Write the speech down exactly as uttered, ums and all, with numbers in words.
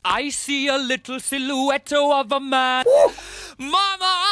I see a little silhouette of a man. Mama,